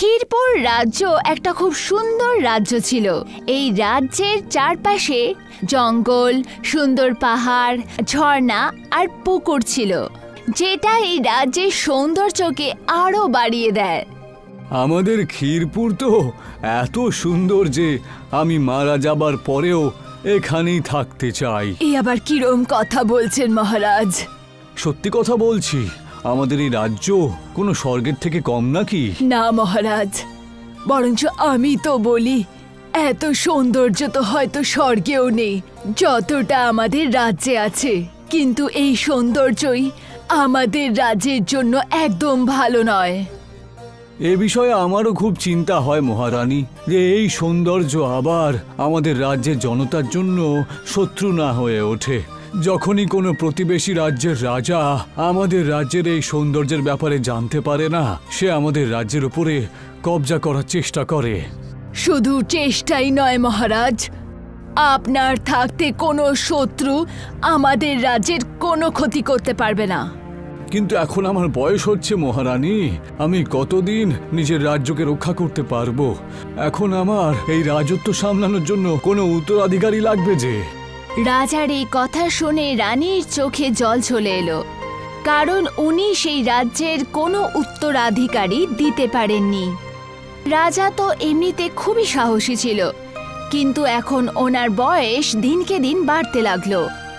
ক্ষীরপুর রাজ্য একটা খুব সুন্দর রাজ্য ছিল। এই রাজ্যের চারপাশে জঙ্গল, সুন্দর পাহাড়, ঝর্ণা আর পুকুর ছিল, যেটা এই রাজ্যের সৌন্দর্যকে আরো বাড়িয়ে দেয়। আমাদের ক্ষীরপুর তো এত সুন্দর যে আমি মারা যাবার পরেও এখানেই থাকতে চাই। এই আবার কিরম কথা বলছেন মহারাজ? সত্যি কথা বলছি, আমাদের এই রাজ্য কোনো স্বর্গের থেকে কম নাকি? না মহারাজ, বরঞ্চ আমি তো বলি এত সৌন্দর্য তো হয়তো স্বর্গেও নেই যতটা আমাদের রাজ্যে আছে, কিন্তু এই সৌন্দর্যই আমাদের রাজ্যের জন্য একদম ভালো নয়। এ বিষয়ে আমারও খুব চিন্তা হয় মহারানী, যে এই সৌন্দর্য আবার আমাদের রাজ্যের জনতার জন্য শত্রু না হয়ে ওঠে। যখনই কোনো প্রতিবেশী রাজ্যের রাজা আমাদের রাজ্যের এই সৌন্দর্যের ব্যাপারে জানতে পারে না, সে আমাদের রাজ্যের উপরে কবজা করার চেষ্টা করে। শুধু চেষ্টাই নয় মহারাজ, আপনার থাকতে কোনো শত্রু আমাদের রাজ্যের কোনো ক্ষতি করতে পারবে না। কিন্তু এখন আমার বয়স হচ্ছে মহারানী, আমি কতদিন নিজের রাজ্যকে রক্ষা করতে পারবো? এখন আমার এই রাজত্ব সামলানোর জন্য কোনো উত্তরাধিকারী লাগবে যে। রাজার এই কথা শুনে রানীর চোখে জল চলে এলো, কারণ উনি সেই রাজ্যের কোনো উত্তরাধিকারী দিতে পারেননি। রাজা তো এমনিতে খুবই সাহসী ছিল, কিন্তু এখন ওনার বয়স দিনকে দিন বাড়তে লাগলো।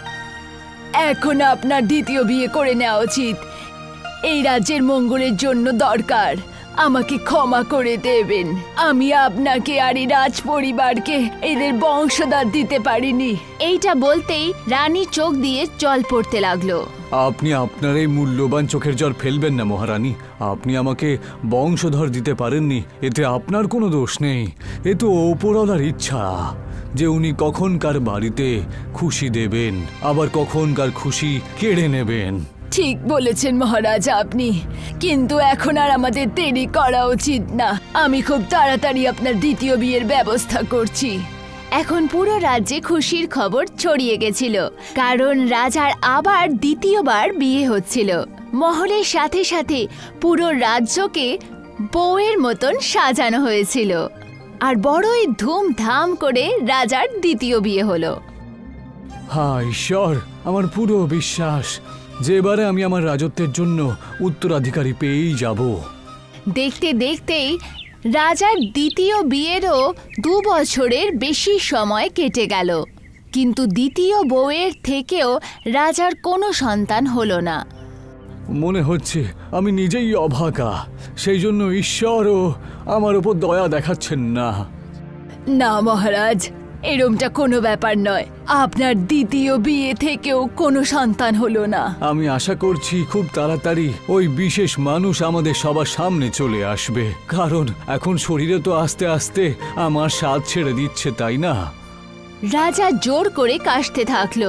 এখন আপনার দ্বিতীয় বিয়ে করে নেওয়া উচিত, এই রাজ্যের মঙ্গলের জন্য দরকার। আমাকে ক্ষমা করে দেবেন, আমি আপনাকে আর এই রাজ পরিবারকে এদের বংশধর দিতে পারিনি। এইটা বলতেই রানীর চোখ দিয়ে জল পড়তে লাগলো। আপনি আপনার এই মূল্যবান চোখের জল ফেলবেন না মহারানী, আপনি আমাকে বংশধর দিতে পারেননি, এতে আপনার কোনো দোষ নেই। এ তো ওপরওয়ালার ইচ্ছা যে উনি কখনকার বাড়িতে খুশি দেবেন, আবার কখনকার খুশি কেড়ে নেবেন। ঠিক বলেছেন মহারাজ আপনি, কিন্তু এখন আর আমাদের দেরি করা উচিত না। আমি খুব তাড়াতাড়ি আপনার দ্বিতীয় বিয়ের ব্যবস্থা করছি। এখন পুরো রাজ্যে খুশির খবর ছড়িয়ে গেছিল, কারণ রাজার আবার দ্বিতীয়বার বিয়ে হচ্ছিল। মহলের সাথে সাথে পুরো রাজ্যকে বউয়ের মতন সাজানো হয়েছিল, আর বড়ই ধুমধাম করে রাজার দ্বিতীয় বিয়ে হলো। হ্যাঁ ঈশ্বর, আমার পুরো বিশ্বাস যে এবারে আমি আমার রাজত্বের জন্য উত্তরাধিকারী পেয়েই যাব। দেখতে দেখতেই রাজার দ্বিতীয় বিয়েরও 2 বছরের বেশি সময় কেটে গেল, কিন্তু দ্বিতীয় বউয়ের থেকেও রাজার কোনো সন্তান হলো না। মনে হচ্ছে আমি নিজেই অভাগা, সেই জন্য ঈশ্বরও আমার উপর দয়া দেখাচ্ছেন না। না মহারাজ, এরমটা কোনো ব্যাপার নয়, আপনার দ্বিতীয় বিয়ে থেকেও কোনো সন্তান হলো না। আমি আশা করছি খুব তাড়াতাড়ি ওই বিশেষ মানুষ আমাদের সবার সামনে চলে আসবে, কারণ এখন শরীরে তো আস্তে আস্তে আমার স্বাদ ছেড়ে দিচ্ছে, তাই না? রাজা জোর করে কাশতে থাকলো।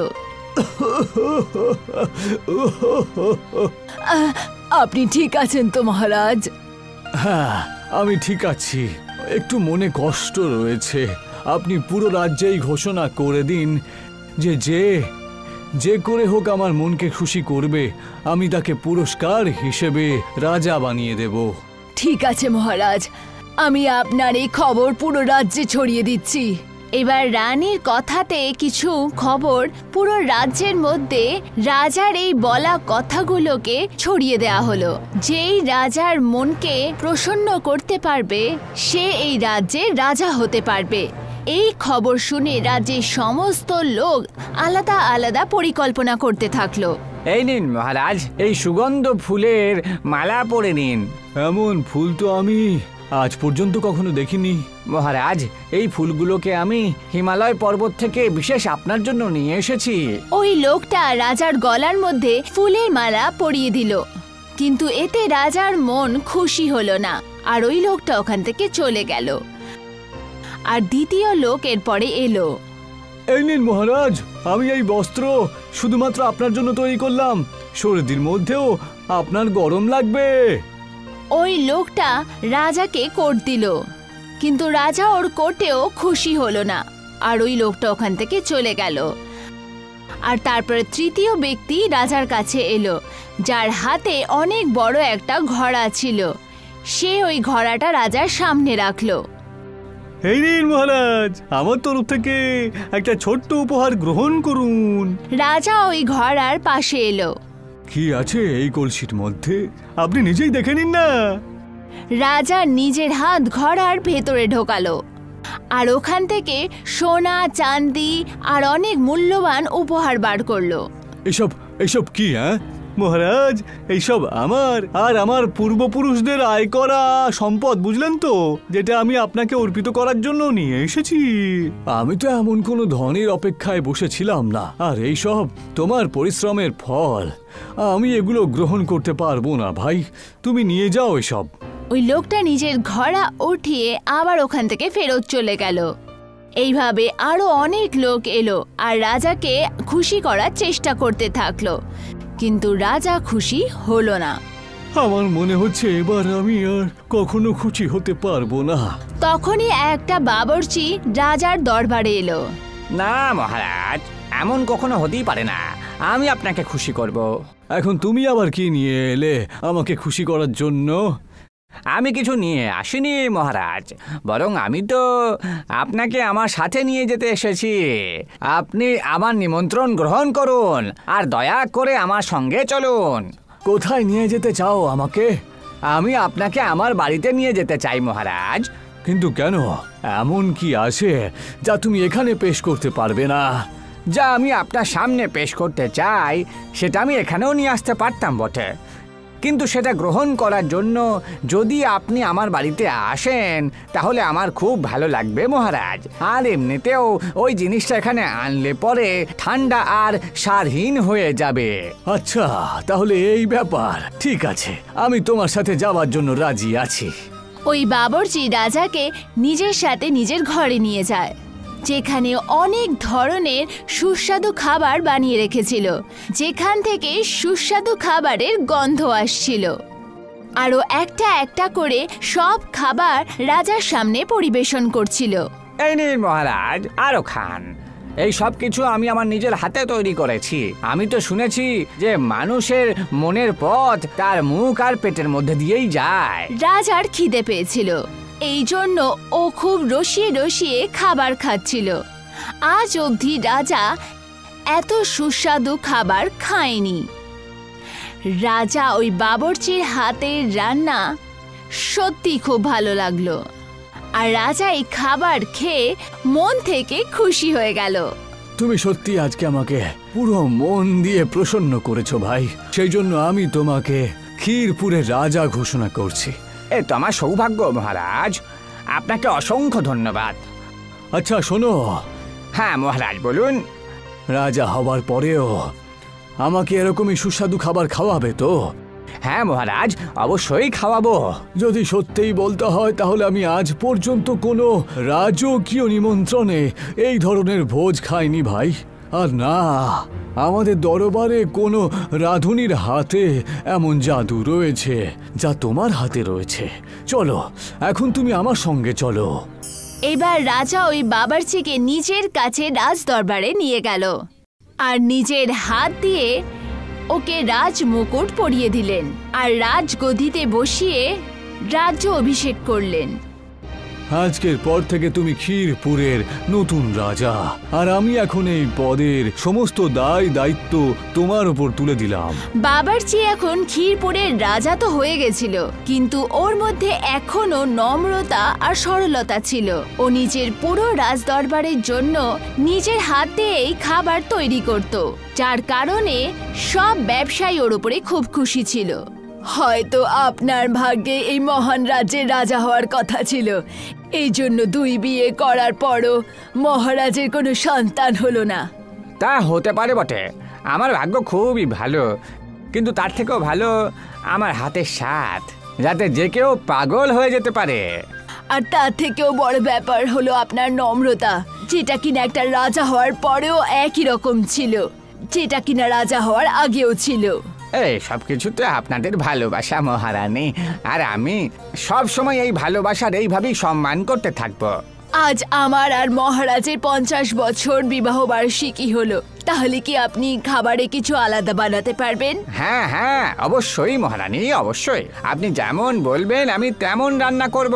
আপনি ঠিক আছেন তো মহারাজ? হ্যাঁ, আমি ঠিক আছি, একটু মনে কষ্ট রয়েছে। আপনি পুরো রাজ্যেই ঘোষণা করে দিন যে যে করে হোক আমার মনকে খুশি করবে, আমি তাকে পুরস্কার হিসেবে রাজা বানিয়ে দেব। ঠিক আছে মহারাজ, আমি আপনার এই খবর পুরো রাজ্যে ছড়িয়ে দিচ্ছি। এবার রানীর কথাতে কিছু খবর পুরো রাজ্যের মধ্যে রাজার এই বলা কথাগুলোকে ছড়িয়ে দেয়া হলো। যেই রাজার মনকে প্রসন্ন করতে পারবে সে এই রাজ্যের রাজা হতে পারবে। এই খবর শুনে রাজ্যের সমস্ত লোক আলাদা আলাদা পরিকল্পনা করতে থাকলো। এই নিন মহারাজ, এই সুগন্ধ ফুলের মালা পরে নিন। এমন ফুল তো আমি আজ পর্যন্ত কখনো দেখিনি। মহারাজ, এই ফুলগুলোকে আমি হিমালয় পর্বত থেকে বিশেষ আপনার জন্য নিয়ে এসেছি। ওই লোকটা রাজার গলার মধ্যে ফুলের মালা পরিয়ে দিল, কিন্তু এতে রাজার মন খুশি হলো না, আর ওই লোকটা ওখান থেকে চলে গেল। আর দ্বিতীয় লোক এরপরে এলো। এই নিন মহারাজ, আমি এই বস্ত্র শুধুমাত্র আপনার জন্য তৈরি করলাম, সর্দির মধ্যেও আপনার গরম লাগবে। ওই লোকটা রাজাকে কোট দিল, কিন্তু রাজা ওর কোটেও খুশি হলো না, আর ওই লোকটা ওখান থেকে চলে গেল। আর তারপরে তৃতীয় ব্যক্তি রাজার কাছে এলো, যার হাতে অনেক বড় একটা ঘোড়া ছিল। সে ওই ঘোড়াটা রাজার সামনে রাখলো। এই নিন মহারাজ, আমার তরফ থেকে একটা ছোট্ট উপহার গ্রহণ করুন। রাজা ওই ঘোড়ার পাশে এলো। কি আছে এই কলসির মধ্যে আপনি নিজেই দেখে নিন না। রাজা নিজের হাত ঘোড়ার ভেতরে ঢোকালো আর ওখান থেকে সোনা, চাঁদি আর অনেক মূল্যবান উপহার বার করলো। এসব এসব কি? মহারাজ, এইসব আমার আর আমার পূর্বপুরুষদের আয় করা সম্পদ, বুঝলেন তো, যেটা আমি আপনাকে অর্পিত করার জন্য নিয়ে এসেছি। আমি তো এমন কোনো ধনের অপেক্ষায় বসেছিলাম না, আর এইসব তোমার পরিশ্রমের ফল। আমি এগুলো গ্রহণ করতে পারবো না ভাই, তুমি নিয়ে যাও এসব। ওই লোকটা নিজের ঘোড়া উঠিয়ে আবার ওখান থেকে ফেরত চলে গেল। এইভাবে আরো অনেক লোক এলো আর রাজাকে খুশি করার চেষ্টা করতে থাকলো, কিন্তু রাজা খুশি হলো না। আমার মনে হচ্ছে এবার আমি আর কখনো খুশি হতে পারবো না। তখনই একটা বাবরচি রাজার দরবারে এলো। না মহারাজ, এমন কখনো হতেই পারে না, আমি আপনাকে খুশি করব। এখন তুমি আবার কি নিয়ে এলে আমাকে খুশি করার জন্য? আমি কিছু নিয়ে আসিনি মহারাজ, বরং আমি তো আপনাকে আমার সাথে নিয়ে যেতে এসেছি। আপনি আমার নিমন্ত্রণ গ্রহণ করুন আর দয়া করে আমার সঙ্গে চলুন। কোথায় নিয়ে যেতে চাও আমাকে? আমি আপনাকে আমার বাড়িতে নিয়ে যেতে চাই মহারাজ। কিন্তু কেন? এমন কি আছে যা তুমি এখানে পেশ করতে পারবে না? যা আমি আপনার সামনে পেশ করতে চাই সেটা আমি এখানেও নিয়ে আসতে পারতাম বটে, কিন্তু সেটা গ্রহণ করার জন্য যদি আপনি আমার বাড়িতে আসেন তাহলে আমার খুব ভালো লাগবে মহারাজ। আর এমনিতেও ওই জিনিসটা এখানে আনলে পরে ঠান্ডা আর স্বাদহীন হয়ে যাবে। আচ্ছা, তাহলে এই ব্যাপার। ঠিক আছে, আমি তোমার সাথে যাওয়ার জন্য রাজি আছি। ওই বাবরচি রাজাকে নিজের সাথে নিজের ঘরে নিয়ে যায়, যেখানে অনেক ধরনের সুস্বাদু খাবার বানিয়ে রেখেছিল, যেখান থেকে সুস্বাদু খাবারের গন্ধ আসছিল। আরও একটা একটা করে সব খাবার রাজার সামনে পরিবেশন করছিল। এই নিন মহারাজ, আরো খান। এই সব কিছু আমি আমার নিজের হাতে তৈরি করেছি। আমি তো শুনেছি যে মানুষের মনের পথ তার মুখ আর পেটের মধ্যে দিয়েই যায়। রাজার খিদে পেয়েছিল, এই জন্য ও খুব রসিয়ে রসিয়ে খাবার খাচ্ছিল। আজ অবধি রাজা এত সুস্বাদু খাবার খায়নি। রাজা ওই বাবরচির হাতের রান্না সত্যি খুব ভালো লাগলো, আর রাজা এই খাবার খেয়ে মন থেকে খুশি হয়ে গেল। তুমি সত্যি আজকে আমাকে পুরো মন দিয়ে প্রসন্ন করেছো ভাই, সেই জন্য আমি তোমাকে ক্ষীরপুরের রাজা ঘোষণা করছি। এ তো আমার সৌভাগ্য মহারাজ, আপনাকে অসংখ্য ধন্যবাদ। আচ্ছা শোনো। হ্যাঁ মহারাজ বলুন। রাজা হবার পরেও আমাকে এরকমই সুস্বাদু খাবার খাওয়াবে তো? হ্যাঁ মহারাজ, অবশ্যই খাওয়াবো। যদি সত্যিই বলতে হয় তাহলে আমি আজ পর্যন্ত কোনো রাজকীয় নিমন্ত্রণে এই ধরনের ভোজ খাইনি ভাই। আর না, আমাদের দরবারে কোনো রাঁধুনির হাতে এমন জাদু রয়েছে যা তোমার হাতে রয়েছে। চলো, এখন তুমি আমার সঙ্গে চলো। এবার রাজা ওই বাবরচিকে নিজের কাছে রাজ দরবারে নিয়ে গেল আর নিজের হাত দিয়ে ওকে রাজ মুকুট পরিয়ে দিলেন আর রাজগদিতে বসিয়ে রাজ্য অভিষেক করলেন। আজকের পর থেকে তুমি ক্ষীরপুরের নতুন রাজা, আর আমি এখন এই পদের সমস্ত দায় দায়িত্ব তোমার উপর তুলে দিলাম। বাবরচি এখন ক্ষীরপুরের রাজা তো হয়ে গেছিল, কিন্তু ওর মধ্যে এখনো নম্রতা আর সরলতা ছিল। ও নিজের পুরো রাজদরবারের জন্য নিজের হাতেই খাবার তৈরি করত, যার কারণে সব ব্যবসায়ী ওর উপরে খুব খুশি ছিল। হয়তো আপনার ভাগ্যে এই মহান রাজ্যের রাজা হওয়ার কথা ছিল, এই জন্য 2 বিয়ে করার পরও মহারাজের কোনো সন্তান হলো না। তা হতে পারে বটে, আমার ভাগ্য খুবই ভালো, কিন্তু তার থেকেও ভালো আমার হাতের স্বাদ, যাতে যে কেউ পাগল হয়ে যেতে পারে। আর তার থেকেও বড় ব্যাপার হলো আপনার নম্রতা, যেটা কিনা একটা রাজা হওয়ার পরেও একই রকম ছিল, যেটা কিনা রাজা হওয়ার আগেও ছিল। এই সব কিছুতে আপনাদের ভালোবাসা মহারানী, আর আমি সব সময় এই ভালোবাসার এইভাবেই সম্মান করতে থাকবো। আজ আমার আর মহারাজের 50 বছর বিবাহ বার্ষিকী হলো, তাহলে কি আপনি খাবারে কিছু আলাদা বানাতে পারবেন? হ্যাঁ হ্যাঁ, অবশ্যই মহারানী, অবশ্যই। আপনি যেমন বলবেন আমি তেমন রান্না করব।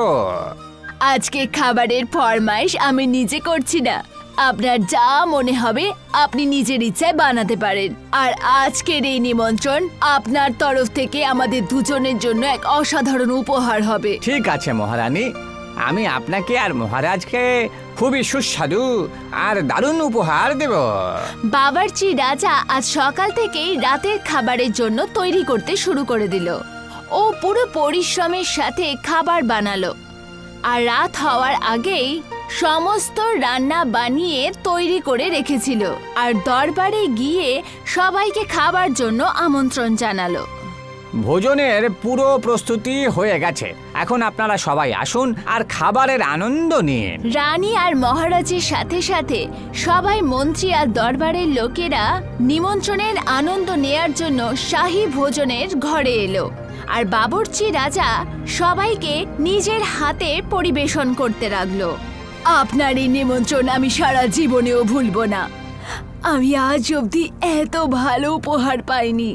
আজকে খাবারের ফরমাইশ আমি নিজে করছি না, আপনার যা মনে হবে আপনি নিজের ইচ্ছায় বানাতে পারেন। আর আজকের এই নিমন্ত্রণ আপনার তরফ থেকে আমাদের দুজনের জন্য এক অসাধারণ উপহার হবে। ঠিক আছে মহারানী, আমি আপনাকে আর মহারাজকে খুবই সুস্বাদু আর দারুণ উপহার দেব। বাবরচি রাজা আজ সকাল থেকেই রাতের খাবারের জন্য তৈরি করতে শুরু করে দিল। ও পুরো পরিশ্রমের সাথে খাবার বানালো, আর রাত হওয়ার আগেই সমস্ত রান্না বানিয়ে তৈরি করে রেখেছিল, আর দরবারে গিয়ে সবাইকে খাবার জন্য আমন্ত্রণ জানালো। ভোজনের পুরো প্রস্তুতি হয়ে গেছে, এখন আপনারা সবাই আসুন আর খাবারের আনন্দ নিন। রানী আর মহারাজের সাথে সাথে সবাই মন্ত্রী আর দরবারের লোকেরা নিমন্ত্রণের আনন্দ নেয়ার জন্য শাহী ভোজনের ঘরে এলো। আর বাবরচি রাজা সবাইকে নিজের হাতে পরিবেশন করতে লাগলো। আপনার এই নিমন্ত্রণ আমি সারা জীবনেও ভুলবো না। আমি আজ অবধি এত ভালো উপহার পাইনি।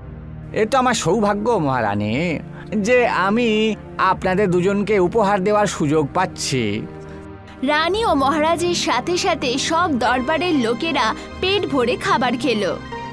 এ তো আমার সৌভাগ্য মহারানী যে আমি আপনাদের দুজনকে উপহার দেওয়ার সুযোগ পাচ্ছি। রানী ও মহারাজের সাথে সাথে সব দরবারের লোকেরা পেট ভরে খাবার খেলো।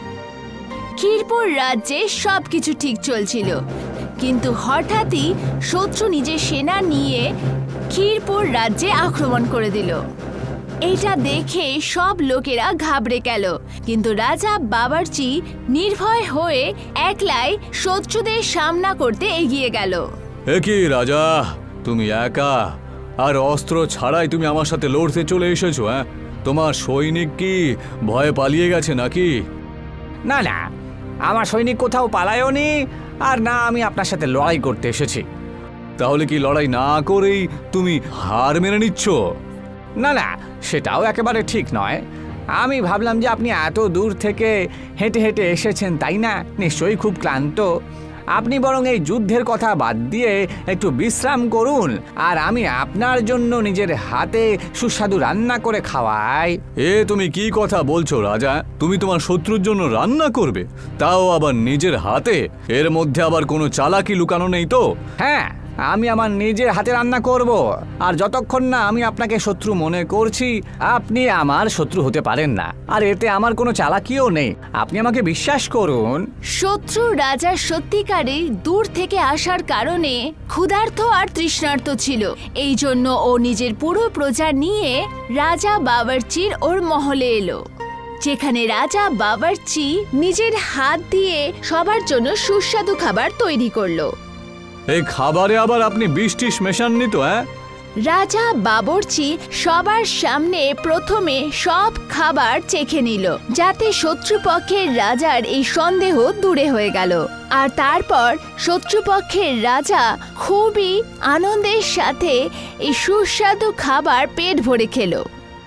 ক্ষীরপুর রাজ্যে সবকিছু ঠিক চলছিল, কিন্তু হঠাৎই শত্রু নিজের সেনা নিয়ে ক্ষীরপুর রাজ্যে আক্রমণ করে দিল। এটা দেখে সব লোকেরা ঘাবড়ে গেল, কিন্তু রাজা বাবরচি নির্ভয় হয়ে একলাই শত্রুদের সামনা করতে এগিয়ে গেল। এ কি রাজা, তুমি একা আর অস্ত্র ছাড়াই তুমি আমার সাথে লড়তে চলে এসেছো? হ্যাঁ, তোমার সৈনিক কি ভয়ে পালিয়ে গেছে নাকি? না না, আমার সৈনিক কোথাও পালায়নি, আর না আমি আপনার সাথে লড়াই করতে এসেছি। তাহলে কি লড়াই না করেই তুমি হার মেনে নিচ্ছ? না না, সেটাও একেবারে ঠিক নয়। আমি ভাবলাম যে আপনি এত দূর থেকে হেঁটে হেঁটে এসেছেন, তাই না? নিশ্চয়ই খুব ক্লান্ত। আপনি বরং এই যুদ্ধের কথা বাদ দিয়ে একটু বিশ্রাম করুন, আর আমি আপনার জন্য নিজের হাতে সুস্বাদু রান্না করে খাওয়াই। এ তুমি কি কথা বলছো রাজা? তুমি তোমার শত্রুর জন্য রান্না করবে, তাও আবার নিজের হাতে? এর মধ্যে আবার কোনো চালাকি লুকানো নেই তো? হ্যাঁ, আমি আমার নিজের হাতে রান্না করব, আর যতক্ষণ না আমি আপনাকে শত্রু মনে করছি আপনি আমার শত্রু হতে পারেন না, আর এতে আমার কোনো চালাকিও নেই। আপনি আমাকে বিশ্বাস করুন। শত্রু রাজা সত্যিকারে দূর থেকে আসার কারণে ক্ষুধার্ত আর তৃষ্ণার্ত ছিল। এই জন্য ও নিজের পুরো প্রজা নিয়ে রাজা বাবরচির ওর মহলে এলো, যেখানে রাজা বাবরচি নিজের হাত দিয়ে সবার জন্য সুস্বাদু খাবার তৈরি করলো। এই খাবারে আবার আপনি বিষ মেশাননি তো? হ্যাঁ, রাজা বাবরচি সবার সামনে প্রথমে সব খাবার চেখে নিল, যাতে শত্রুপক্ষের রাজার এই সন্দেহ দূরে হয়ে গেল। আর তারপর শত্রুপক্ষের রাজা খুবই আনন্দের সাথে এই সুস্বাদু খাবার পেট ভরে খেলো।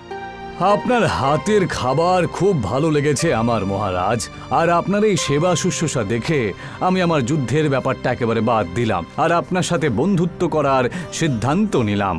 আপনার হাতের খাবার খুব ভালো লেগেছে আমার মহারাজ, আর আপনার এই সেবা শুশ্রূষা দেখে আমি আমার যুদ্ধের ব্যাপারটা একেবারে বাদ দিলাম, আর আপনার সাথে বন্ধুত্ব করার সিদ্ধান্ত নিলাম।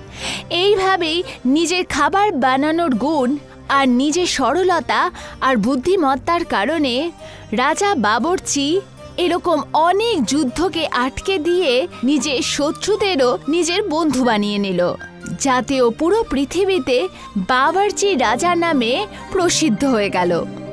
এইভাবেই নিজের খাবার বানানোর গুণ আর নিজের সরলতা আর বুদ্ধিমত্তার কারণে রাজা বাবরচি এরকম অনেক যুদ্ধকে আটকে দিয়ে নিজের শত্রুদেরও নিজের বন্ধু বানিয়ে নিল, যাতে ও পুরো পৃথিবীতে বাবরচি রাজা নামে প্রসিদ্ধ হয়ে গেল।